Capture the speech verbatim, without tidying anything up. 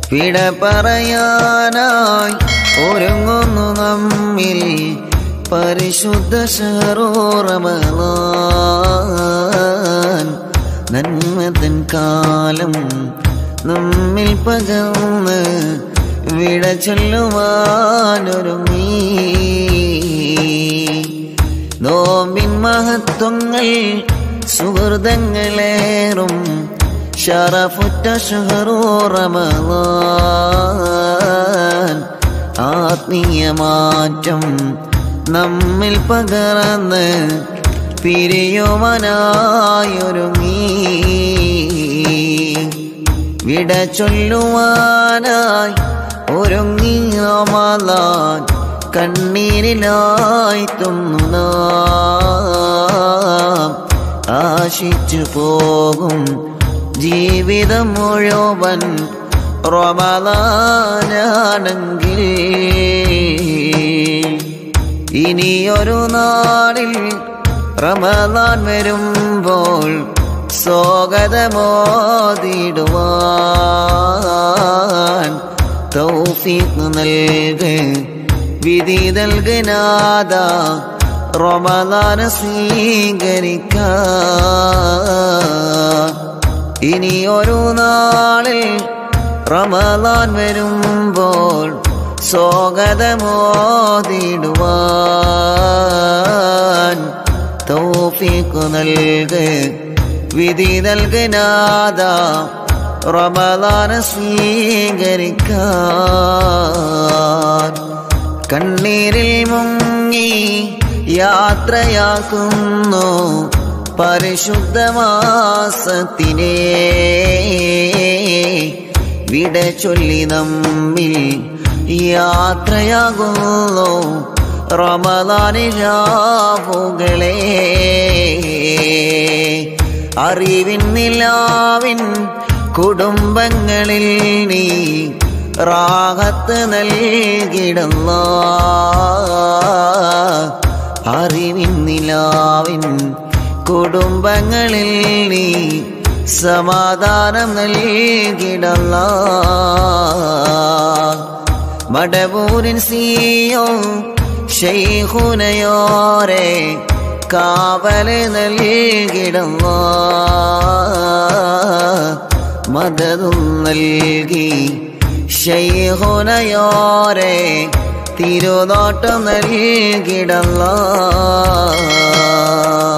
വിട പറയാനായി ഒരുങ്ങുന്നു നമ്മിൽ പരിശുദ്ധ ശഹ്റു റമളാൻ. നന്മതൻ കാലം നമ്മിൽ പകർന്ന് വിട ചൊല്ലുവാനൊരുങ്ങി. നോമ്പിൻ മഹത്വങ്ങൾ സുഹൃതങ്ങളേറും ശറഫുറ്റ ശഹ്റു റമളാൻ. ആത്മീയ മാറ്റം നമ്മിൽ പകർന്ന് പിരിയുവാനായൊരുങ്ങി. വിട ചൊല്ലുവാനായി ഒരുങ്ങി റമളാൻ. കണ്ണീരിലായി തുന്നു ആശിച്ചു പോകും ജീവിതം മുഴുവൻ റമളാനാണെങ്കിൽ. ഇനിയൊരു നാളിൽ റമളാൻ വരുമ്പോൾ സ്വാഗതമോദിടുവാൻ തൗഫീഖ് നൽക് വിധി നൽകനാഥ. റമളാൻ സ്വീകരിക്കാൻ ഇനിയൊരു നാളിൽ റമളാൻ വരുമ്പോൾ സ്വാഗതമോദിടുവാൻ തൗഫീഖ് നൽക് വിധി നൽകനാഥ. റമളാൻ സ്വീകരിക്കാൻ കണ്ണീരിൽ മുങ്ങി യാത്രയാക്കുന്നു പരിശുദ്ധമാസത്തിനെ. വിട ചൊല്ലി നമ്മിൽ യാത്രയാകുന്നു റമളാനിൻ രാവുകളെ. അറിവിൻ നിലാവിൻ കുടുംബങ്ങളിൽ നീ റാഹത്ത് നൽകിടല്ലാ. അറിവിൻ നിലാവിൻ കുടുംബങ്ങളിൽ നീ സമാധാനം നൽകിടല്ലാ. മടവൂരിൻ സിയോ ശൈഖുനയോരെ കാവല് നൽകിടല്ലാ. മദദും നൽകി ശൈഖുനയോരെ തിരുനോട്ടം നൽകിടല്ലാ.